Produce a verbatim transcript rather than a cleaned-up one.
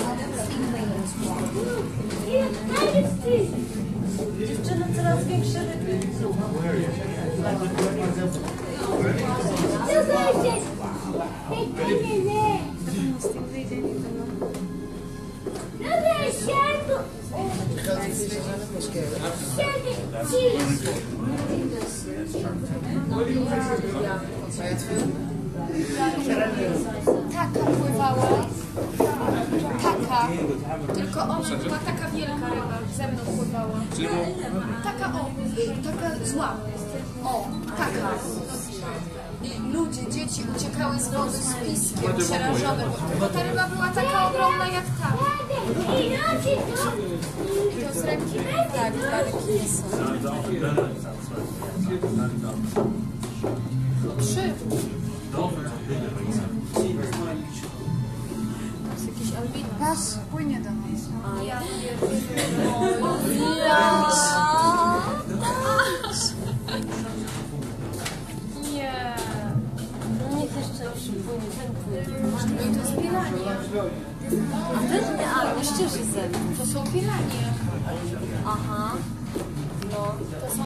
Dziewczyny, coraz większe ryby. Taka pływała. Taka. Tylko ona była taka wielka ryba. Ze mną pływała. Taka o. Taka zła. O. Taka. I ludzie, dzieci uciekały z wody z piskiem, przerażone, bo, bo ta ryba była taka ogromna jak ta. I to z ręki? Tak, dwa rekiny są. Trzy. Jest jakiś albino. Pas płynie do nas. A ja nie. No niech jeszcze przypłynie, ten płynie. I to jest piranie. A ten nie, ale jeszcze ze mną. To są piranie. Aha. No. To są